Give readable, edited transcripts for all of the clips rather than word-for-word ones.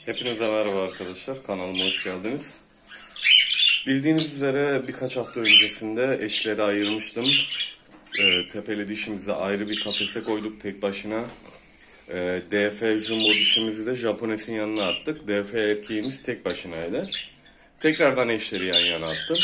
Hepinize merhaba arkadaşlar, kanalıma hoş geldiniz. Bildiğiniz üzere birkaç hafta öncesinde eşleri ayırmıştım. Tepeli dişimizi ayrı bir kafese koyduk tek başına. DF jumbo dişimizi de Japones'in yanına attık. DF erkeğimiz tek başınaydı. Tekrardan eşleri yan yana attım.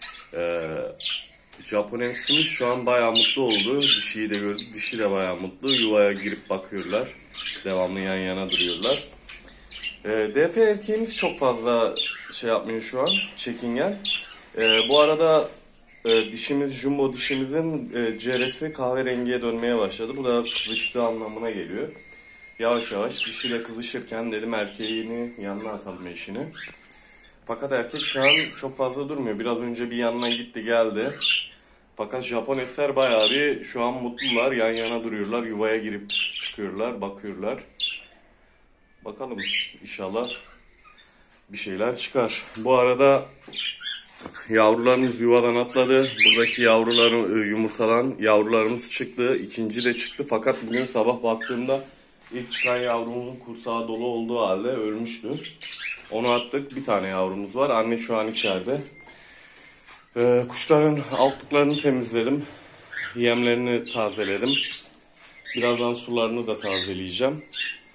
Japones'imiz şu an bayağı mutlu oldu. Dişiyi de gördü. Dişi de bayağı mutlu. Yuvaya girip bakıyorlar. Devamlı yan yana duruyorlar. DF erkeğimiz çok fazla şey yapmıyor şu an. Çekingen. Bu arada dişimiz, jumbo dişimizin ceresi kahverengiye dönmeye başladı. Bu da kızıştığı anlamına geliyor. Yavaş yavaş dişiyle kızışırken dedim erkeğini yanına atalım eşini. Fakat erkek şu an çok fazla durmuyor. Biraz önce bir yanına gitti geldi. Fakat Japonesler bayağı bir şu an mutlular. Yan yana duruyorlar. Yuvaya girip çıkıyorlar, bakıyorlar. Bakalım inşallah bir şeyler çıkar. Bu arada yavrularımız yuvadan atladı. Buradaki yumurtadan yavrularımız çıktı. İkinci de çıktı. Fakat bugün sabah baktığımda ilk çıkan yavrumuzun kursağı dolu olduğu halde ölmüştü. Onu attık. Bir tane yavrumuz var. Anne şu an içeride. Kuşların altlıklarını temizledim. Yemlerini tazeledim. Birazdan sularını da tazeleyeceğim.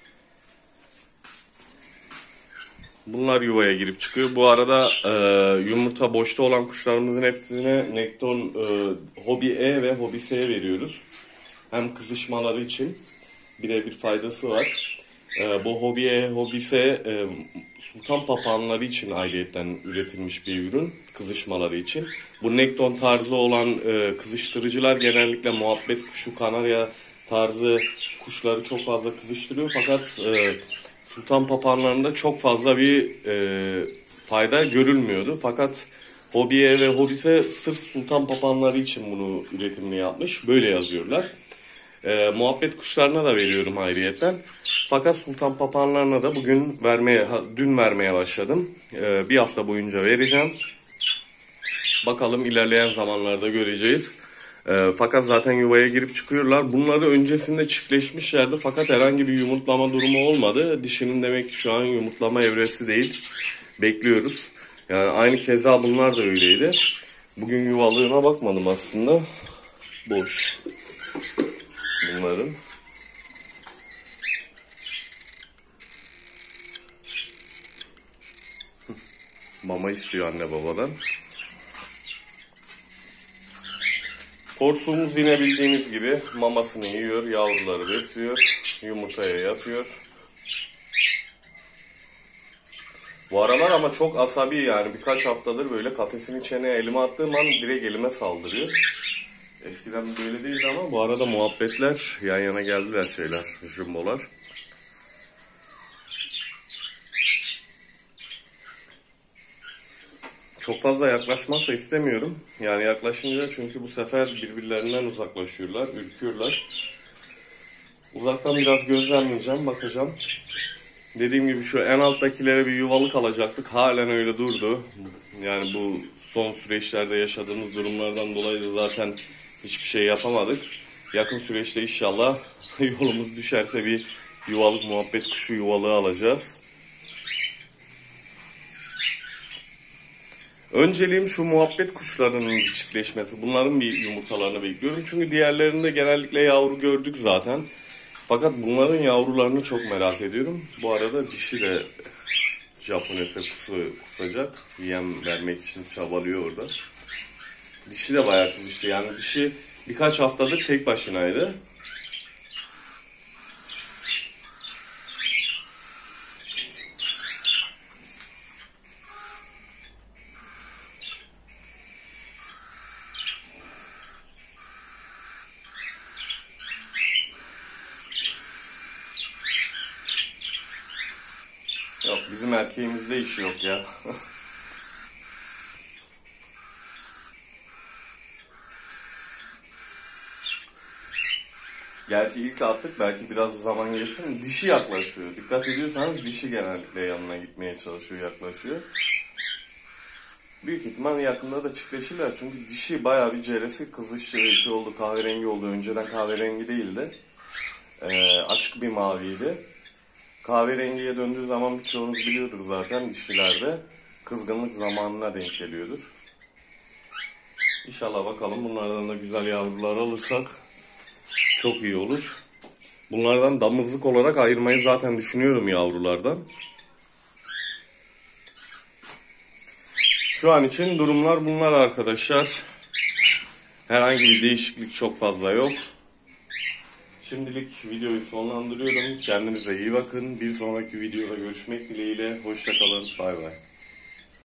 Bunlar yuvaya girip çıkıyor. Bu arada yumurta boşta olan kuşlarımızın hepsine Nekton Hobby E ve Hobby S veriyoruz. Hem kızışmaları için birebir faydası var. Bu Hobby E, Hobby S sultan papağanları için ayrıyetten üretilmiş bir ürün. Kızışmaları için. Bu Nekton tarzı olan kızıştırıcılar genellikle muhabbet kuşu, kanarya tarzı kuşları çok fazla kızıştırıyor. Fakat sultan papağanlarında çok fazla bir fayda görülmüyordu. Fakat Hobby'e ve Hobby'se sırf sultan papağanları için bunu üretimini yapmış. Böyle yazıyorlar. Muhabbet kuşlarına da veriyorum ayrıyetten. Fakat sultan papağanlarına da dün vermeye başladım. Bir hafta boyunca vereceğim. Bakalım ilerleyen zamanlarda göreceğiz. Fakat zaten yuvaya girip çıkıyorlar. Bunları öncesinde çiftleşmişlerdi fakat herhangi bir yumurtlama durumu olmadı. Dişinin demek ki şu an yumurtlama evresi değil. Bekliyoruz. Yani aynı keza bunlar da öyleydi. Bugün yuvalığına bakmadım aslında. Boş. Bunların. Mama istiyor anne babadan. Porsuğumuz yine bildiğiniz gibi mamasını yiyor, yavruları besliyor, yumurtaya yatıyor. Bu aralar ama çok asabi yani birkaç haftadır böyle kafesin içine elime attığım an direkt elime saldırıyor. Eskiden böyle değildi ama bu arada muhabbetler yan yana geldiler jumbolar. Çok fazla yaklaşmak da istemiyorum. Yani yaklaşınca çünkü bu sefer birbirlerinden uzaklaşıyorlar, ürküyorlar. Uzaktan biraz gözlemleyeceğim, bakacağım. Dediğim gibi şu en alttakilere bir yuvalık alacaktık. Halen öyle durdu. Yani bu son süreçlerde yaşadığımız durumlardan dolayı da zaten hiçbir şey yapamadık. Yakın süreçte inşallah yolumuz düşerse bir yuvalık muhabbet kuşu yuvalığı alacağız. Önceliğim şu muhabbet kuşlarının çiftleşmesi. Bunların bir yumurtalarını bekliyorum. Çünkü diğerlerinde genellikle yavru gördük zaten. Fakat bunların yavrularını çok merak ediyorum. Bu arada dişi de Japones'e kusacak. Yem vermek için çabalıyor orada. Dişi de bayağı kızıştı. Yani dişi birkaç haftadır tek başınaydı. Yok bizim erkeğimizde iş yok ya. Gerçi ilk attık belki biraz zaman geçsin. Dişi yaklaşıyor. Dikkat ediyorsanız dişi genellikle yanına gitmeye çalışıyor, yaklaşıyor. Büyük ihtimal yakında da çiftleşirler. Çünkü dişi bayağı bir ceresi kızıştı, oldu, kahverengi oldu. Önceden kahverengi değildi. Açık bir maviydi. Kahverengiye döndüğü zaman birçoğunuz biliyordur zaten, dişilerde kızgınlık zamanına denk geliyordur. İnşallah bakalım bunlardan da güzel yavrular alırsak çok iyi olur. Bunlardan damızlık olarak ayırmayı zaten düşünüyorum yavrulardan. Şu an için durumlar bunlar arkadaşlar. Herhangi bir değişiklik çok fazla yok. Şimdilik videoyu sonlandırıyorum. Kendinize iyi bakın. Bir sonraki videoda görüşmek dileğiyle. Hoşça kalın. Bay bay.